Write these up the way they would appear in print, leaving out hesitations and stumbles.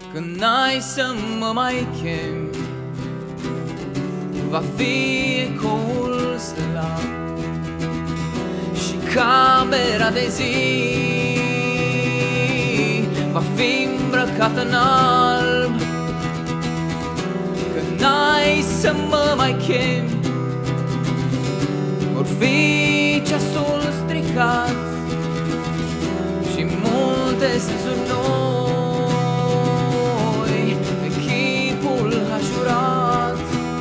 Când n-ai să mă mai chemi, va fi ecoul slab și camera de zi va fi îmbrăcată în alb. Când n-ai să mă mai chemi, vor fi ceasul stricat și multe sensuri noi, echipul hașurat.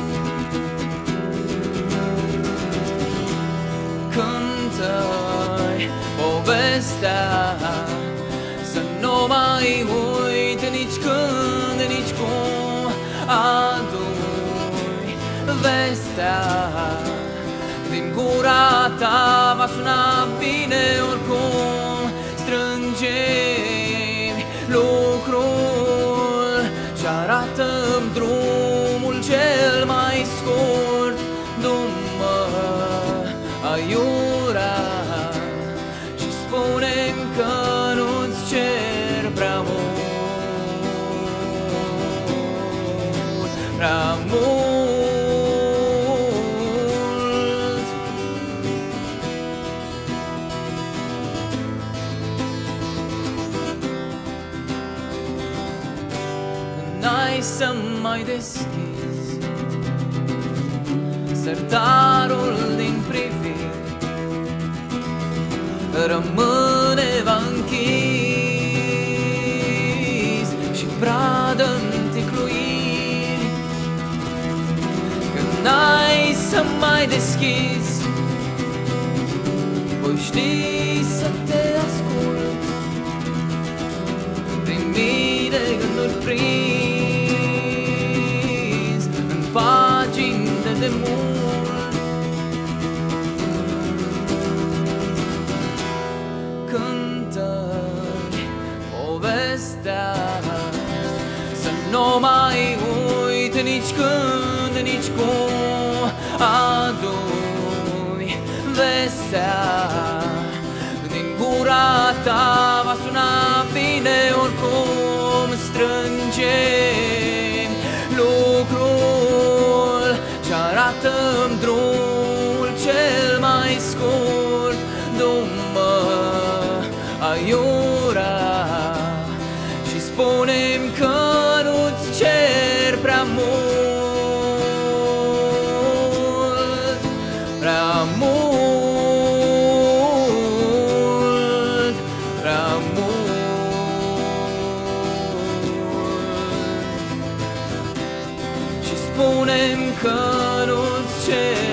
Cântă-mi povestea, să nu mai uit nici când, nici cum. Adu-mi vestea, din gura ta va suna bine oricum. Strângem lucrul și arată-mi drumul cel mai scurt. Du-mă aiurea și spune-mi că nu-ți cer prea mult, prea mult. Să mai deschizi sertarul din priviri, rămâne-va închis și pradă-n ticluiri. Când n-ai să mai deschizi, voi ști să te ascult prin mii de gânduri prins pagini de demult. Cântă-mi povestea, să nu mai uit nici când, nici cum. Adu-mi vestea, din gura ta va suna bine oricum. Strângem lucrul și arată-mi drumul cel mai scurt. Du-mă aiurea și spune-mi că nu-ți cer prea mult, prea mult, prea mult. Și spune-mi că nu-ți cer